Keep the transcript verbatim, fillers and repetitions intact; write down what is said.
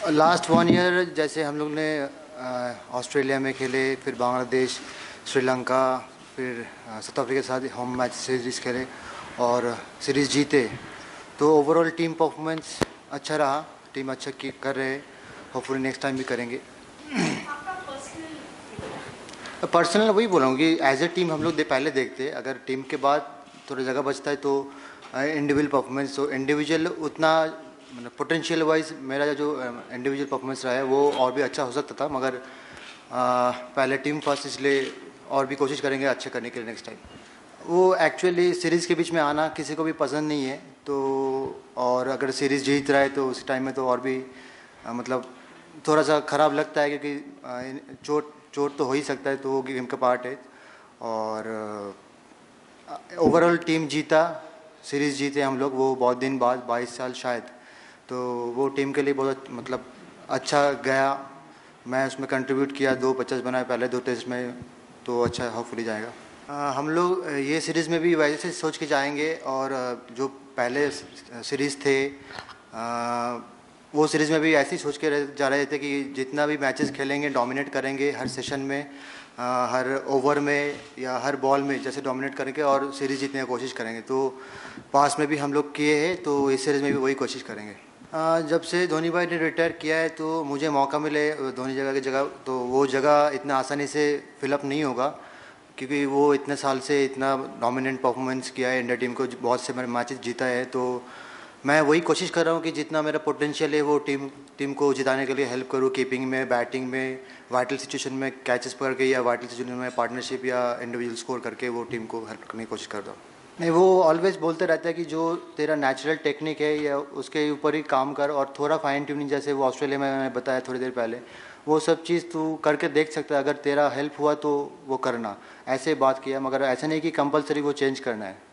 Last one year जैसे हम लोग ने ऑस्ट्रेलिया में खेले, फिर बांग्लादेश, श्रीलंका, फिर साउथ अफ्रीका के साथ होम मैच सीरीज़ खेले और सीरीज़ जीते। तो ओवरऑल टीम परफॉर्मेंस अच्छा रहा, टीम अच्छा की कर रहे हैं, होपफुली नेक्स्ट टाइम भी करेंगे। पर्सनल वही बोल रहा हूँ कि एज ए टीम हम लोग दे, पहले देखते हैं, अगर टीम के बाद थोड़ा जगह बचता है तो इंडिविजुअल परफॉर्मेंस, तो इंडिविजुअल उतना मतलब पोटेंशियल वाइज मेरा जो इंडिविजुअल परफॉर्मेंस रहा है वो और भी अच्छा हो सकता था, मगर आ, पहले टीम फर्स्ट, इसलिए और भी कोशिश करेंगे अच्छे करने के लिए नेक्स्ट टाइम। वो एक्चुअली सीरीज़ के बीच में आना किसी को भी पसंद नहीं है, तो और अगर सीरीज़ जीत रहा है तो उस टाइम में तो और भी आ, मतलब थोड़ा सा ख़राब लगता है, क्योंकि चोट चोट तो हो ही सकता है, तो वो गेम का पार्ट है। और ओवरऑल टीम जीता, सीरीज़ जीते हम लोग, वो बहुत दिन बाद, बाईस साल शायद, तो वो टीम के लिए बहुत मतलब अच्छा गया। मैं उसमें कंट्रीब्यूट किया, दो पचास बनाए पहले दो टेस्ट में, तो अच्छा होपफुली जाएगा। आ, हम लोग ये सीरीज़ में भी वैसे से सोच के जाएंगे, और जो पहले सीरीज़ थे आ, वो सीरीज़ में भी ऐसे ही सोच के जा रहे थे कि जितना भी मैचेस खेलेंगे डोमिनेट करेंगे हर सेशन में, आ, हर ओवर में या हर बॉल में जैसे डोमिनेट करेंगे और सीरीज़ जीतने की कोशिश करेंगे। तो पास में भी हम लोग किए हैं, तो इस सीरीज़ में भी वही कोशिश करेंगे। आ, जब से धोनी भाई ने रिटायर किया है तो मुझे मौका मिले धोनी जगह की जगह, तो वो जगह इतना आसानी से फिलअप नहीं होगा, क्योंकि वो इतने साल से इतना डोमिनेंट परफॉर्मेंस किया है, इंडिया टीम को बहुत से मेरे मैचेस जीता है। तो मैं वही कोशिश कर रहा हूँ कि जितना मेरा पोटेंशियल है वो टीम टीम को जिताने के लिए हेल्प करूँ, कीपिंग में, बैटिंग में, वाइटल सिचुएशन में कैचेस पकड़ के, या वाइटल सिचुएशन में पार्टनरशिप या इंडिविजुअल स्कोर करके वो टीम को हेल्प करने की कोशिश करता हूँ। नहीं, वो ऑलवेज बोलते रहता है कि जो तेरा नेचुरल टेक्निक है या उसके ऊपर ही काम कर, और थोड़ा फाइन ट्यूनिंग, जैसे वो ऑस्ट्रेलिया में मैंने बताया थोड़ी देर पहले, वो सब चीज़ तू करके देख सकता है, अगर तेरा हेल्प हुआ तो वो करना, ऐसे बात किया, मगर ऐसा नहीं कि कंपलसरी वो चेंज करना है।